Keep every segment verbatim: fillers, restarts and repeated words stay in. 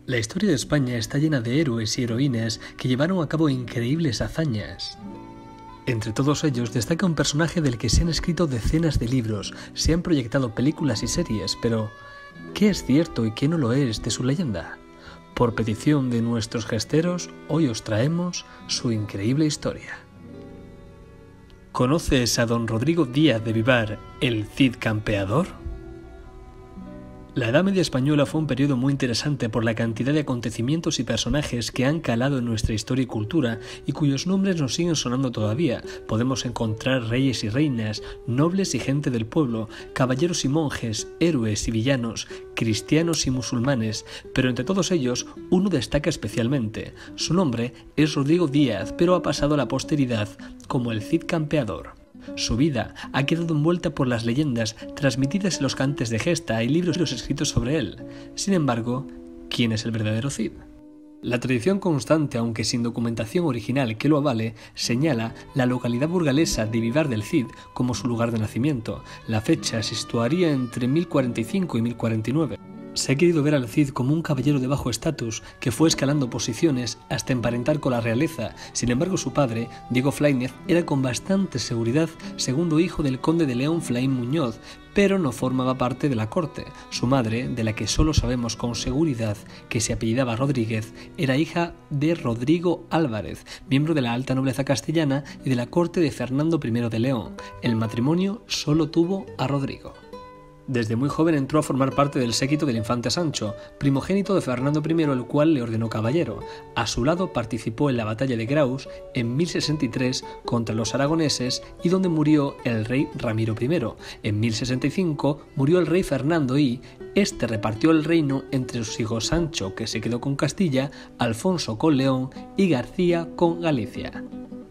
La historia de España está llena de héroes y heroínas que llevaron a cabo increíbles hazañas. Entre todos ellos destaca un personaje del que se han escrito decenas de libros, se han proyectado películas y series, pero ¿qué es cierto y qué no lo es de su leyenda? Por petición de nuestros gesteros, hoy os traemos su increíble historia. ¿Conoces a don Rodrigo Díaz de Vivar, el Cid Campeador? La Edad Media española fue un periodo muy interesante por la cantidad de acontecimientos y personajes que han calado en nuestra historia y cultura y cuyos nombres nos siguen sonando todavía. Podemos encontrar reyes y reinas, nobles y gente del pueblo, caballeros y monjes, héroes y villanos, cristianos y musulmanes, pero entre todos ellos uno destaca especialmente. Su nombre es Rodrigo Díaz, pero ha pasado a la posteridad como el Cid Campeador. Su vida ha quedado envuelta por las leyendas transmitidas en los cantes de gesta y libros escritos sobre él. Sin embargo, ¿quién es el verdadero Cid? La tradición constante, aunque sin documentación original que lo avale, señala la localidad burgalesa de Vivar del Cid como su lugar de nacimiento. La fecha se situaría entre mil cuarenta y cinco y mil cuarenta y nueve. Se ha querido ver al Cid como un caballero de bajo estatus que fue escalando posiciones hasta emparentar con la realeza. Sin embargo, su padre, Diego Flaínez, era con bastante seguridad segundo hijo del conde de León Flaín Muñoz, pero no formaba parte de la corte. Su madre, de la que solo sabemos con seguridad que se apellidaba Rodríguez, era hija de Rodrigo Álvarez, miembro de la alta nobleza castellana y de la corte de Fernando primero de León. El matrimonio solo tuvo a Rodrigo. Desde muy joven entró a formar parte del séquito del infante Sancho, primogénito de Fernando primero, el cual le ordenó caballero. A su lado participó en la batalla de Graus en mil sesenta y tres contra los aragoneses y donde murió el rey Ramiro primero. En mil sesenta y cinco murió el rey Fernando y este repartió el reino entre sus hijos Sancho, que se quedó con Castilla, Alfonso con León y García con Galicia.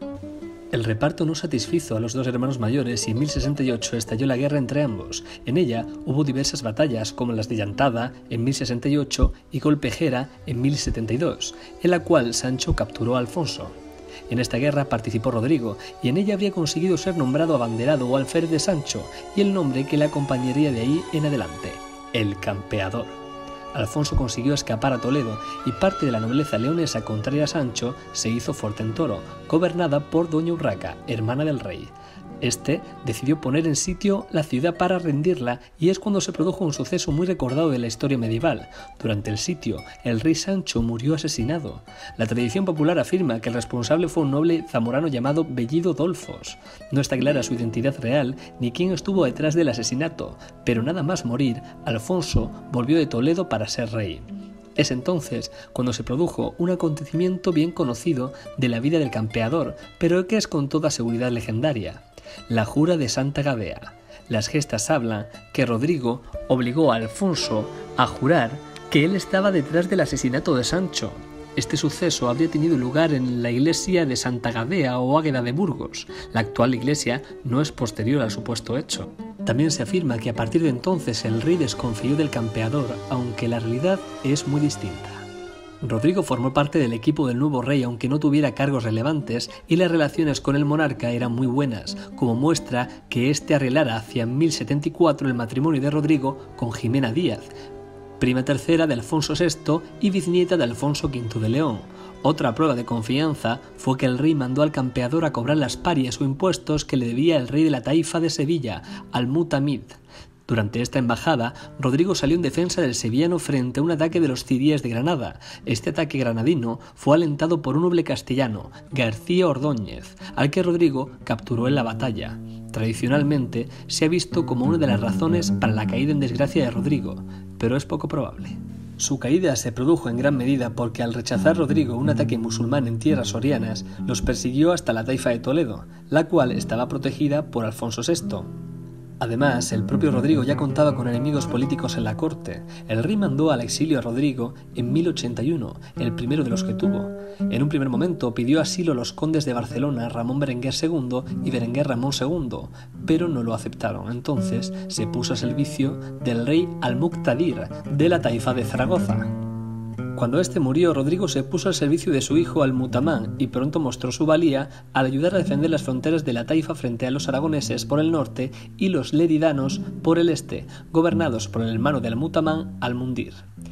El reparto no satisfizo a los dos hermanos mayores y en mil sesenta y ocho estalló la guerra entre ambos. En ella hubo diversas batallas como las de Llantada en mil sesenta y ocho y Colpejera en mil setenta y dos, en la cual Sancho capturó a Alfonso. En esta guerra participó Rodrigo y en ella habría conseguido ser nombrado abanderado o alférez de Sancho y el nombre que le acompañaría de ahí en adelante, el Campeador. Alfonso consiguió escapar a Toledo y parte de la nobleza leonesa contraria a Sancho se hizo fuerte en Toro, gobernada por doña Urraca, hermana del rey. Este decidió poner en sitio la ciudad para rendirla y es cuando se produjo un suceso muy recordado de la historia medieval. Durante el sitio, el rey Sancho murió asesinado. La tradición popular afirma que el responsable fue un noble zamorano llamado Bellido Dolfos. No está clara su identidad real ni quién estuvo detrás del asesinato, pero nada más morir, Alfonso volvió de Toledo para ser rey. Es entonces cuando se produjo un acontecimiento bien conocido de la vida del campeador, pero que es con toda seguridad legendaria. La jura de Santa Gadea. Las gestas hablan que Rodrigo obligó a Alfonso a jurar que él estaba detrás del asesinato de Sancho. Este suceso habría tenido lugar en la iglesia de Santa Gadea o Águeda de Burgos. La actual iglesia no es posterior al supuesto hecho. También se afirma que a partir de entonces el rey desconfió del campeador, aunque la realidad es muy distinta. Rodrigo formó parte del equipo del nuevo rey aunque no tuviera cargos relevantes y las relaciones con el monarca eran muy buenas, como muestra que éste arreglara hacia mil setenta y cuatro el matrimonio de Rodrigo con Jimena Díaz, prima tercera de Alfonso sexto y bisnieta de Alfonso quinto de León. Otra prueba de confianza fue que el rey mandó al campeador a cobrar las parias o impuestos que le debía el rey de la taifa de Sevilla, Al-Mutamid. Durante esta embajada, Rodrigo salió en defensa del sevillano frente a un ataque de los ciríes de Granada. Este ataque granadino fue alentado por un noble castellano, García Ordóñez, al que Rodrigo capturó en la batalla. Tradicionalmente se ha visto como una de las razones para la caída en desgracia de Rodrigo, pero es poco probable. Su caída se produjo en gran medida porque al rechazar Rodrigo un ataque musulmán en tierras sorianas, los persiguió hasta la taifa de Toledo, la cual estaba protegida por Alfonso sexto. Además, el propio Rodrigo ya contaba con enemigos políticos en la corte. El rey mandó al exilio a Rodrigo en mil ochenta y uno, el primero de los que tuvo. En un primer momento pidió asilo a los condes de Barcelona, Ramón Berenguer segundo y Berenguer Ramón segundo, pero no lo aceptaron. Entonces se puso a servicio del rey Al-Muqtadir de la taifa de Zaragoza. Cuando este murió, Rodrigo se puso al servicio de su hijo Al-Mutamán y pronto mostró su valía al ayudar a defender las fronteras de la taifa frente a los aragoneses por el norte y los leridanos por el este, gobernados por el hermano de Al-Mutamán, Al-Mundir.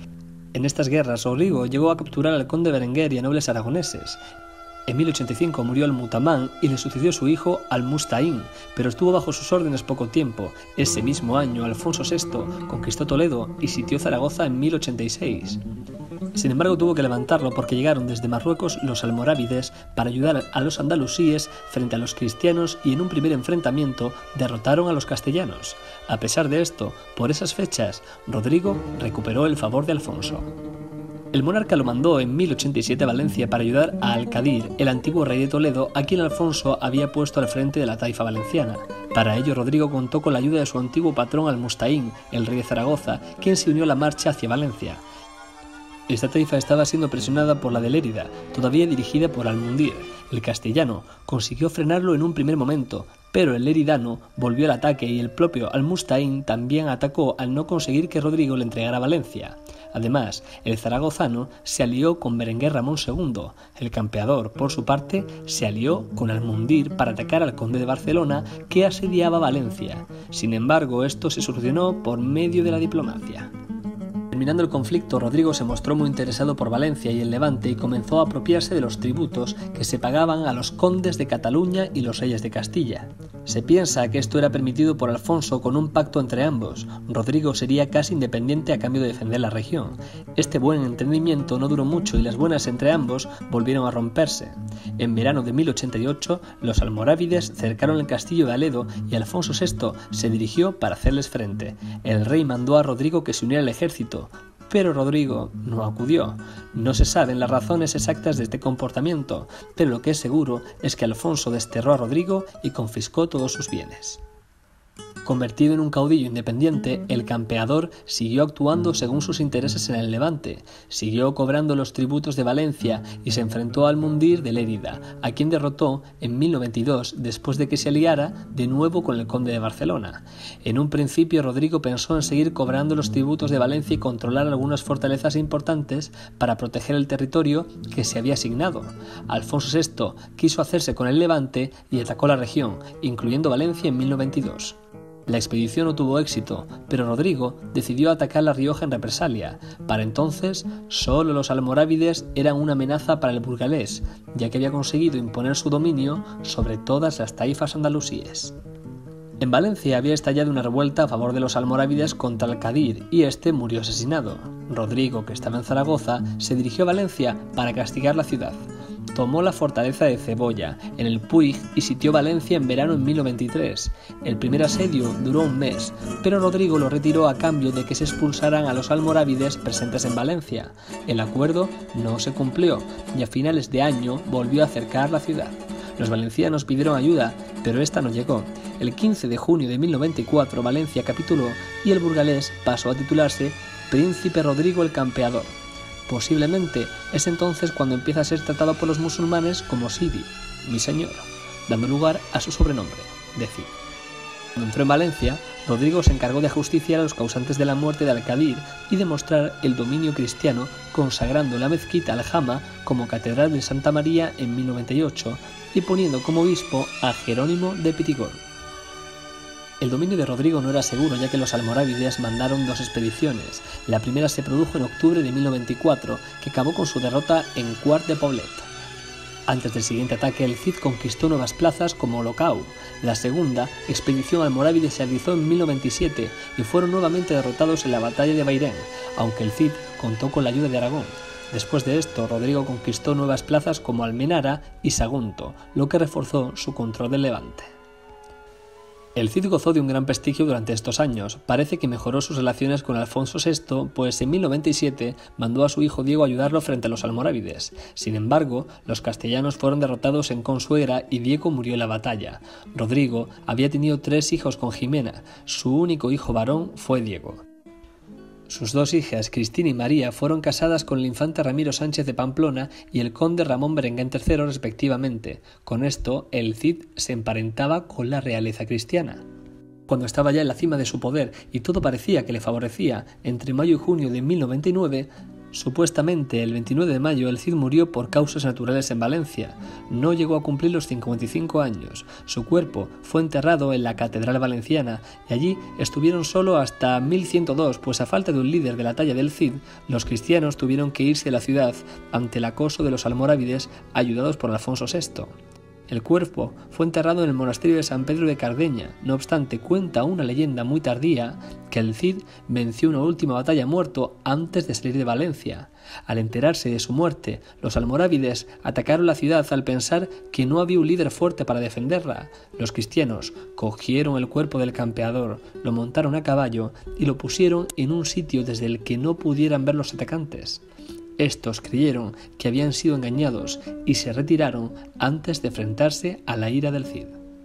En estas guerras, Rodrigo llegó a capturar al conde Berenguer y a nobles aragoneses. En mil ochenta y cinco murió Al-Mutamán y le sucedió su hijo Al-Mustaín, pero estuvo bajo sus órdenes poco tiempo. Ese mismo año, Alfonso sexto conquistó Toledo y sitió Zaragoza en mil ochenta y seis. Sin embargo, tuvo que levantarlo porque llegaron desde Marruecos los almorávides para ayudar a los andalusíes frente a los cristianos y en un primer enfrentamiento derrotaron a los castellanos. A pesar de esto, por esas fechas, Rodrigo recuperó el favor de Alfonso. El monarca lo mandó en mil ochenta y siete a Valencia para ayudar a Al-Qadir, el antiguo rey de Toledo, a quien Alfonso había puesto al frente de la taifa valenciana. Para ello, Rodrigo contó con la ayuda de su antiguo patrón Al-Mustaín, el rey de Zaragoza, quien se unió a la marcha hacia Valencia. Esta taifa estaba siendo presionada por la de Lérida, todavía dirigida por Al-Mundir. El castellano consiguió frenarlo en un primer momento, pero el leridano volvió al ataque y el propio Al-Mustaín también atacó al no conseguir que Rodrigo le entregara Valencia. Además, el zaragozano se alió con Berenguer Ramón segundo. El campeador, por su parte, se alió con Al-Mundir para atacar al conde de Barcelona, que asediaba Valencia. Sin embargo, esto se solucionó por medio de la diplomacia. Terminando el conflicto, Rodrigo se mostró muy interesado por Valencia y el Levante y comenzó a apropiarse de los tributos que se pagaban a los condes de Cataluña y los reyes de Castilla. Se piensa que esto era permitido por Alfonso con un pacto entre ambos. Rodrigo sería casi independiente a cambio de defender la región. Este buen entendimiento no duró mucho y las buenas entre ambos volvieron a romperse. En verano de mil ochenta y ocho, los almorávides cercaron el castillo de Aledo y Alfonso sexto se dirigió para hacerles frente. El rey mandó a Rodrigo que se uniera al ejército, pero Rodrigo no acudió. No se saben las razones exactas de este comportamiento, pero lo que es seguro es que Alfonso desterró a Rodrigo y confiscó todos sus bienes. Convertido en un caudillo independiente, el campeador siguió actuando según sus intereses en el Levante, siguió cobrando los tributos de Valencia y se enfrentó al Mundir de Lérida, a quien derrotó en mil noventa y dos después de que se aliara de nuevo con el conde de Barcelona. En un principio, Rodrigo pensó en seguir cobrando los tributos de Valencia y controlar algunas fortalezas importantes para proteger el territorio que se había asignado. Alfonso sexto quiso hacerse con el Levante y atacó la región, incluyendo Valencia en mil noventa y dos. La expedición no tuvo éxito, pero Rodrigo decidió atacar La Rioja en represalia. Para entonces, solo los almorávides eran una amenaza para el burgalés, ya que había conseguido imponer su dominio sobre todas las taifas andalusíes. En Valencia había estallado una revuelta a favor de los almorávides contra Al-Qadir y este murió asesinado. Rodrigo, que estaba en Zaragoza, se dirigió a Valencia para castigar la ciudad. Tomó la fortaleza de Cebolla, en el Puig, y sitió Valencia en verano en mil noventa y tres. El primer asedio duró un mes, pero Rodrigo lo retiró a cambio de que se expulsaran a los almorávides presentes en Valencia. El acuerdo no se cumplió y a finales de año volvió a cercar la ciudad. Los valencianos pidieron ayuda, pero esta no llegó. El quince de junio de mil noventa y cuatro Valencia capituló y el burgalés pasó a titularse Príncipe Rodrigo el Campeador. Posiblemente es entonces cuando empieza a ser tratado por los musulmanes como Sidi, mi señor, dando lugar a su sobrenombre, de Cid. Cuando entró en Valencia, Rodrigo se encargó de ajusticiar a los causantes de la muerte de Al-Qadir y demostrar el dominio cristiano, consagrando la mezquita Al-Jama como catedral de Santa María en mil noventa y ocho y poniendo como obispo a Jerónimo de Pitigor. El dominio de Rodrigo no era seguro, ya que los almorávides mandaron dos expediciones. La primera se produjo en octubre de mil noventa y cuatro, que acabó con su derrota en Quart de Poblet. Antes del siguiente ataque, el Cid conquistó nuevas plazas como Olocau. La segunda expedición almorávide se realizó en mil noventa y siete y fueron nuevamente derrotados en la batalla de Bairén, aunque el Cid contó con la ayuda de Aragón. Después de esto, Rodrigo conquistó nuevas plazas como Almenara y Sagunto, lo que reforzó su control del Levante. El Cid gozó de un gran prestigio durante estos años. Parece que mejoró sus relaciones con Alfonso sexto, pues en mil noventa y siete mandó a su hijo Diego a ayudarlo frente a los almorávides. Sin embargo, los castellanos fueron derrotados en Consuegra y Diego murió en la batalla. Rodrigo había tenido tres hijos con Jimena. Su único hijo varón fue Diego. Sus dos hijas, Cristina y María, fueron casadas con el infante Ramiro Sánchez de Pamplona y el conde Ramón Berenguer tercero respectivamente. Con esto, el Cid se emparentaba con la realeza cristiana. Cuando estaba ya en la cima de su poder y todo parecía que le favorecía, entre mayo y junio de mil noventa y nueve, Supuestamente el veintinueve de mayo el Cid murió por causas naturales en Valencia. No llegó a cumplir los cincuenta y cinco años. Su cuerpo fue enterrado en la Catedral Valenciana y allí estuvieron solo hasta mil ciento dos, pues a falta de un líder de la talla del Cid, los cristianos tuvieron que irse de la ciudad ante el acoso de los almorávides ayudados por Alfonso sexto. El cuerpo fue enterrado en el monasterio de San Pedro de Cardeña. No obstante, cuenta una leyenda muy tardía que el Cid venció una última batalla muerto antes de salir de Valencia. Al enterarse de su muerte, los almorávides atacaron la ciudad al pensar que no había un líder fuerte para defenderla. Los cristianos cogieron el cuerpo del campeador, lo montaron a caballo y lo pusieron en un sitio desde el que no pudieran ver los atacantes. Estos creyeron que habían sido engañados y se retiraron antes de enfrentarse a la ira del Cid.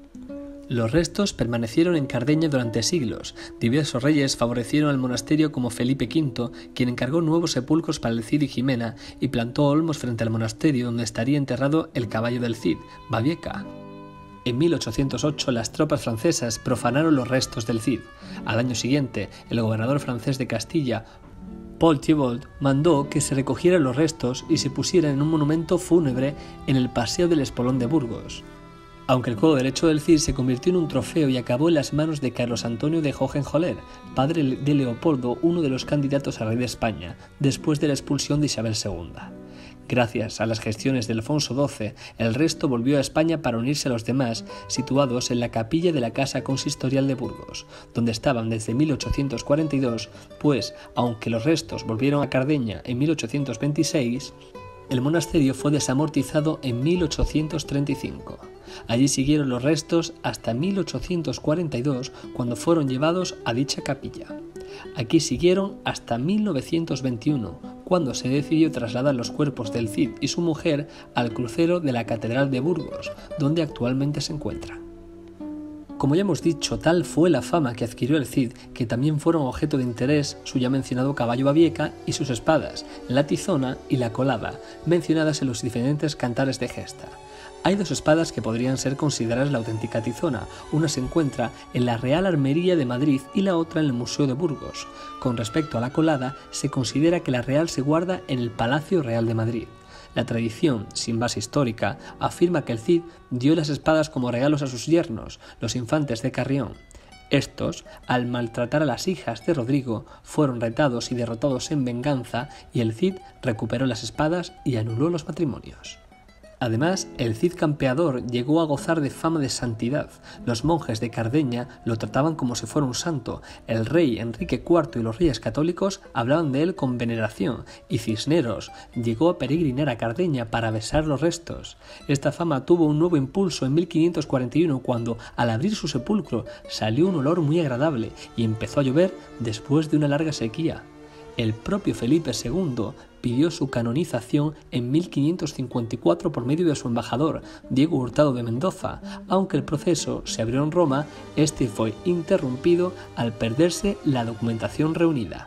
Los restos permanecieron en Cardeña durante siglos. Diversos reyes favorecieron al monasterio como Felipe quinto, quien encargó nuevos sepulcros para el Cid y Jimena y plantó olmos frente al monasterio donde estaría enterrado el caballo del Cid, Babieca. En mil ochocientos ocho las tropas francesas profanaron los restos del Cid. Al año siguiente, el gobernador francés de Castilla, Paul Thibault, mandó que se recogieran los restos y se pusieran en un monumento fúnebre en el Paseo del Espolón de Burgos. Aunque el codo derecho del Cid se convirtió en un trofeo y acabó en las manos de Carlos Antonio de Hohenzollern, padre de Leopoldo, uno de los candidatos a rey de España, después de la expulsión de Isabel segunda. Gracias a las gestiones de Alfonso doce, el resto volvió a España para unirse a los demás, situados en la capilla de la Casa Consistorial de Burgos, donde estaban desde mil ochocientos cuarenta y dos, pues, aunque los restos volvieron a Cardeña en mil ochocientos veintiséis, el monasterio fue desamortizado en mil ochocientos treinta y cinco. Allí siguieron los restos hasta mil ochocientos cuarenta y dos, cuando fueron llevados a dicha capilla. Aquí siguieron hasta mil novecientos veintiuno, cuando se decidió trasladar los cuerpos del Cid y su mujer al crucero de la Catedral de Burgos, donde actualmente se encuentra. Como ya hemos dicho, tal fue la fama que adquirió el Cid, que también fueron objeto de interés su ya mencionado caballo Babieca y sus espadas, la tizona y la colada, mencionadas en los diferentes cantares de gesta. Hay dos espadas que podrían ser consideradas la auténtica tizona. Una se encuentra en la Real Armería de Madrid y la otra en el Museo de Burgos. Con respecto a la colada, se considera que la real se guarda en el Palacio Real de Madrid. La tradición, sin base histórica, afirma que el Cid dio las espadas como regalos a sus yernos, los infantes de Carrión. Estos, al maltratar a las hijas de Rodrigo, fueron retados y derrotados en venganza y el Cid recuperó las espadas y anuló los matrimonios. Además, el Cid campeador llegó a gozar de fama de santidad. Los monjes de Cardeña lo trataban como si fuera un santo. El rey Enrique cuarto y los reyes católicos hablaban de él con veneración, y Cisneros llegó a peregrinar a Cardeña para besar los restos. Esta fama tuvo un nuevo impulso en mil quinientos cuarenta y uno, cuando, al abrir su sepulcro, salió un olor muy agradable y empezó a llover después de una larga sequía. El propio Felipe segundo pidió su canonización en mil quinientos cincuenta y cuatro por medio de su embajador, Diego Hurtado de Mendoza. Aunque el proceso se abrió en Roma, este fue interrumpido al perderse la documentación reunida.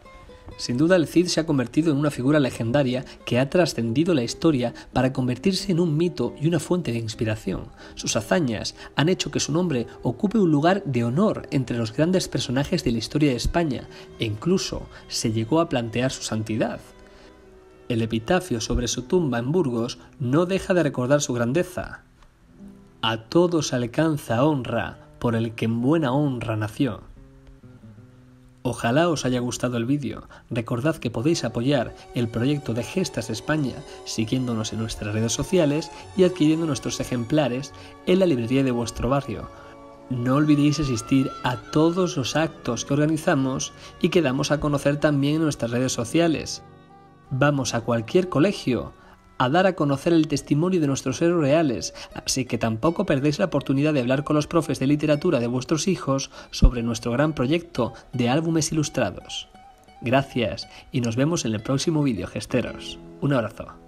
Sin duda, el Cid se ha convertido en una figura legendaria que ha trascendido la historia para convertirse en un mito y una fuente de inspiración. Sus hazañas han hecho que su nombre ocupe un lugar de honor entre los grandes personajes de la historia de España, e incluso se llegó a plantear su santidad. El epitafio sobre su tumba en Burgos no deja de recordar su grandeza. A todos alcanza honra por el que en buena honra nació. Ojalá os haya gustado el vídeo. Recordad que podéis apoyar el proyecto de Gestas España siguiéndonos en nuestras redes sociales y adquiriendo nuestros ejemplares en la librería de vuestro barrio. No olvidéis asistir a todos los actos que organizamos y que damos a conocer también en nuestras redes sociales. Vamos a cualquier colegio a dar a conocer el testimonio de nuestros héroes reales, así que tampoco perdéis la oportunidad de hablar con los profes de literatura de vuestros hijos sobre nuestro gran proyecto de álbumes ilustrados. Gracias y nos vemos en el próximo vídeo, gesteros. Un abrazo.